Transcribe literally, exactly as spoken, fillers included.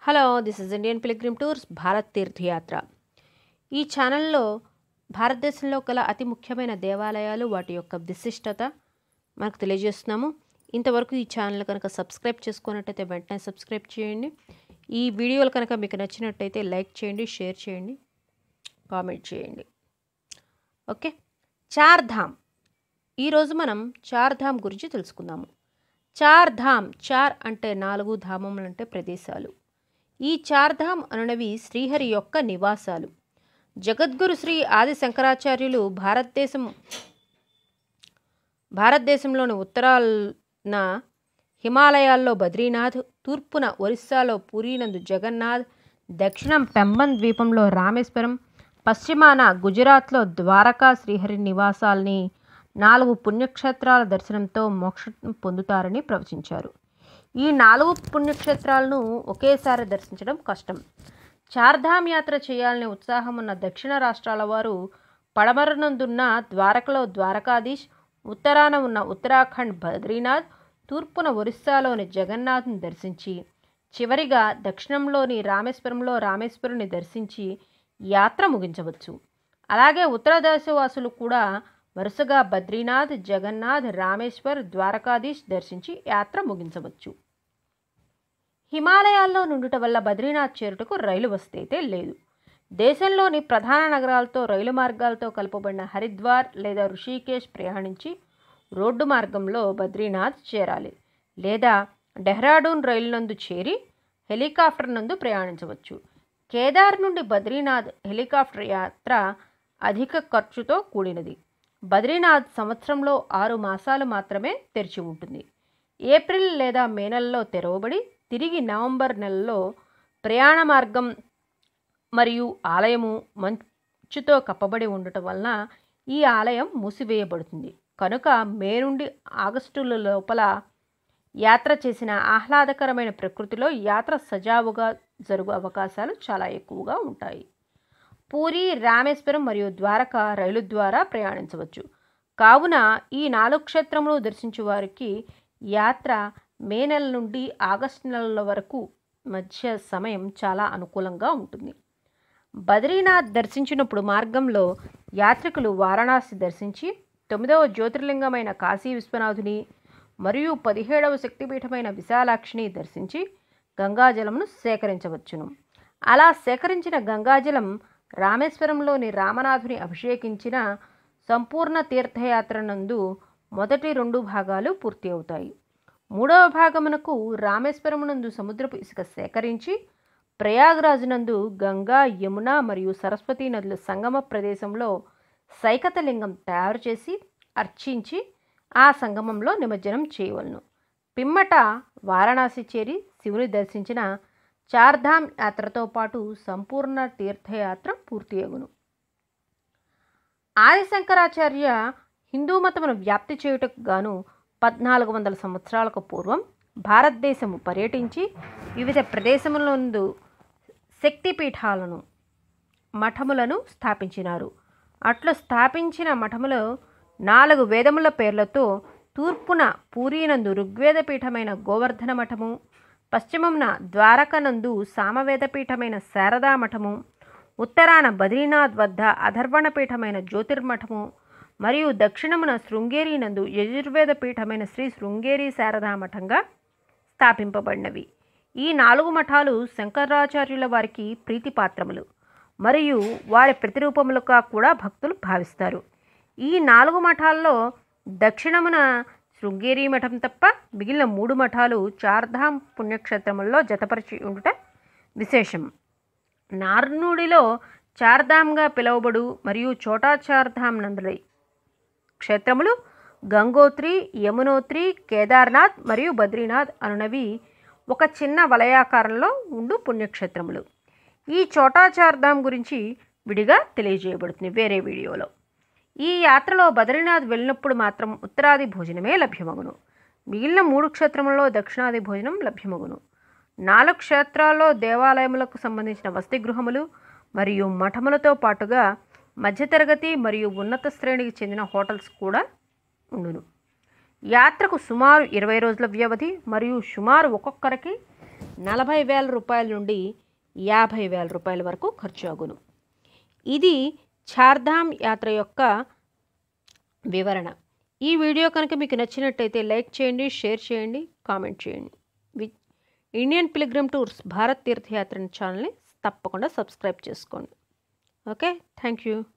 Hello this is Indian pilgrim tours Bharat Teerthayatra. ఈ ఛానల్లో భారతదేశంలో గల అతి ముఖ్యమైన దేవాలయాలు వాటి యొక్క విశిష్టత మనకు తెలియజేస్తున్నాము. ఇంతవరకు ఈ ఛానల్ కనుక సబ్స్క్రైబ్ చేసుకున్నట్టయితే వెంటనే సబ్స్క్రైబ్ చేయండి. ఈ వీడియోలు కనుక మీకు నచ్చినట్టయితే లైక్ చేయండి, షేర్ చేయండి, కామెంట్ చేయండి. ఓకే, చార్ధామ్. ఈరోజు మనం చార్ధామ్ గురించి తెలుసుకుందాము. చార్ధామ్, చార్ అంటే నాలుగు, ధామములు అంటే ప్రదేశాలు. ఈ చార్ధామ్ అనునవి శ్రీహరి యొక్క నివాసాలు. జగద్గురు శ్రీ ఆది శంకరాచార్యులు భారతదేశం భారతదేశంలోని ఉత్తరాన హిమాలయాల్లో బద్రీనాథ్, తూర్పున ఒరిస్సాలో పూరీనందు జగన్నాథ్, దక్షిణం పెంబన్ ద్వీపంలో రామేశ్వరం, పశ్చిమాన గుజరాత్లో ద్వారకా శ్రీహరి నివాసాల్ని నాలుగు పుణ్యక్షేత్రాల దర్శనంతో మోక్షం పొందుతారని ప్రవచించారు. ఈ నాలుగు పుణ్యక్షేత్రాలను ఒకేసారి దర్శించడం కష్టం. చార్ధామ్ యాత్ర చేయాలనే ఉత్సాహం ఉన్న దక్షిణ రాష్ట్రాల వారు పడమరనందున్న ద్వారకలో ద్వారకాధీష్, ఉత్తరాన ఉన్న ఉత్తరాఖండ్ బద్రీనాథ్, తూర్పున ఒరిస్సాలోని జగన్నాథ్ని దర్శించి చివరిగా దక్షిణంలోని రామేశ్వరంలో రామేశ్వరుని దర్శించి యాత్ర ముగించవచ్చు. అలాగే ఉత్తర దేశవాసులు కూడా వరుసగా బద్రీనాథ్, జగన్నాథ్, రామేశ్వర్, ద్వారకాధీష్ దర్శించి యాత్ర ముగించవచ్చు. హిమాలయాల్లో నుండుట వల్ల బద్రీనాథ్ చేరుటకు రైలు వస్తే అయితే లేదు. దేశంలోని ప్రధాన నగరాలతో రైలు మార్గాలతో కలపబడిన హరిద్వార్ లేదా ఋషికేశ్ ప్రయాణించి రోడ్డు మార్గంలో బద్రీనాథ్ చేరాలి, లేదా డెహ్రాడూన్ రైలు నందు చేరి హెలికాప్టర్ నందు ప్రయాణించవచ్చు. కేదార్ నుండి బద్రీనాథ్ హెలికాప్టర్ యాత్ర అధిక ఖర్చుతో కూడినది. బద్రీనాథ్ సంవత్సరంలో ఆరు మాసాలు మాత్రమే తెరిచి ఉంటుంది. ఏప్రిల్ లేదా మే నెలలో తెరవబడి తిరిగి నవంబర్ నెలలో ప్రయాణ మార్గం మరియు ఆలయము మంచుతో కప్పబడి ఉండటం వలన ఈ ఆలయం మూసివేయబడుతుంది. కనుక మే నుండి ఆగస్టుల లోపల యాత్ర చేసిన ఆహ్లాదకరమైన ప్రకృతిలో యాత్ర సజావుగా జరుగు అవకాశాలు చాలా ఎక్కువగా ఉంటాయి. పూరి, రామేశ్వరం మరియు ద్వారక రైలు ద్వారా ప్రయాణించవచ్చు. కావున ఈ నాలుగు క్షేత్రములు దర్శించే వారికి యాత్ర మే నెల నుండి ఆగస్టు నెలల వరకు మధ్య సమయం చాలా అనుకూలంగా ఉంటుంది. బద్రీనాథ్ దర్శించినప్పుడు మార్గంలో యాత్రికులు వారణాసి దర్శించి తొమ్మిదవ జ్యోతిర్లింగమైన కాశీ విశ్వనాథుని మరియు పదిహేడవ శక్తిపీఠమైన విశాలాక్షిని దర్శించి గంగాజలంను సేకరించవచ్చును. అలా సేకరించిన గంగాజలం రామేశ్వరంలోని రామనాథుని అభిషేకించిన సంపూర్ణ తీర్థయాత్ర నందు మొదటి రెండు భాగాలు పూర్తి అవుతాయి. మూడవ భాగమునకు రామేశ్వరం నందు సముద్రపు ఇసుక సేకరించి ప్రయాగ్రాజునందు గంగా, యమున మరియు సరస్వతీ నదుల సంగమ ప్రదేశంలో సైకతలింగం తయారు చేసి అర్చించి ఆ సంగమంలో నిమజ్జనం చేయవలను. పిమ్మట వారణాసి చేరి శివుని దర్శించిన చార్ధామ్ యాత్రతో పాటు సంపూర్ణ తీర్థయాత్ర పూర్తి అగును. ఆది శంకరాచార్య హిందూ మతమును వ్యాప్తి చేయుటకు గాను పద్నాలుగు వందల సంవత్సరాలకు పూర్వం భారతదేశము పర్యటించి వివిధ ప్రదేశములందు శక్తిపీఠాలను, మఠములను స్థాపించినారు. అట్లు స్థాపించిన మఠములో నాలుగు వేదముల పేర్లతో తూర్పున పూరీనందు ఋగ్వేద పీఠమైన గోవర్ధన మఠము, పశ్చిమమున ద్వారకనందు సామవేదపీఠమైన శారదా మఠము, ఉత్తరాన బద్రీనాథ్ వద్ద అధర్వణ పీఠమైన జ్యోతిర్మఠము మరియు దక్షిణమున శృంగేరి నందు యజుర్వేద పీఠమైన శ్రీ శృంగేరి శారదా మఠంగా స్థాపింపబడినవి. ఈ నాలుగు మఠాలు శంకరాచార్యుల వారికి ప్రీతిపాత్రములు మరియు వారి ప్రతిరూపములుగా కూడా భక్తులు భావిస్తారు. ఈ నాలుగు మఠాల్లో దక్షిణమున శృంగేరి మఠం తప్ప మిగిలిన మూడు మఠాలు చార్ధామ్ పుణ్యక్షేత్రముల్లో జతపరిచి ఉండుట విశేషం. నార్నుడిలో చార్ధామ్గా పిలువబడు మరియు చోటా చార్ధామ్ నందులై క్షేత్రములు గంగోత్రి, యమునోత్రి, కేదార్నాథ్ మరియు బద్రీనాథ్ అనునవి ఒక చిన్న వలయాకారంలో ఉండు పుణ్యక్షేత్రములు. ఈ చోటా చార్ధామ్ గురించి విడిగా తెలియజేయబడుతుంది వేరే వీడియోలో. ఈ యాత్రలో బద్రీనాథ్ వెళ్ళినప్పుడు మాత్రం ఉత్తరాది భోజనమే లభ్యమగును. మిగిలిన మూడు క్షేత్రములలో దక్షిణాది భోజనం లభ్యమగును. నాలుగు క్షేత్రాల్లో దేవాలయములకు సంబంధించిన వసతి గృహములు మరియు మఠములతో పాటుగా మధ్యతరగతి మరియు ఉన్నత శ్రేణికి చెందిన హోటల్స్ కూడా ఉండును. యాత్రకు సుమారు ఇరవై రోజుల వ్యవధి మరియు సుమారు ఒక్కొక్కరికి నలభై వేల రూపాయల నుండి యాభై వేల రూపాయల వరకు ఖర్చు అగును. ఇది చార్ధామ్ యాత్ర యొక్క వివరణ. ఈ వీడియో కనుక మీకు నచ్చినట్టయితే లైక్ చేయండి, షేర్ చేయండి, కామెంట్ చేయండి. ఇండియన్ పిల్గ్రిమ్ టూర్స్ భారత్ తీర్థయాత్ర ఛానల్ని తప్పకుండా సబ్స్క్రైబ్ చేసుకోండి. Okay, thank you.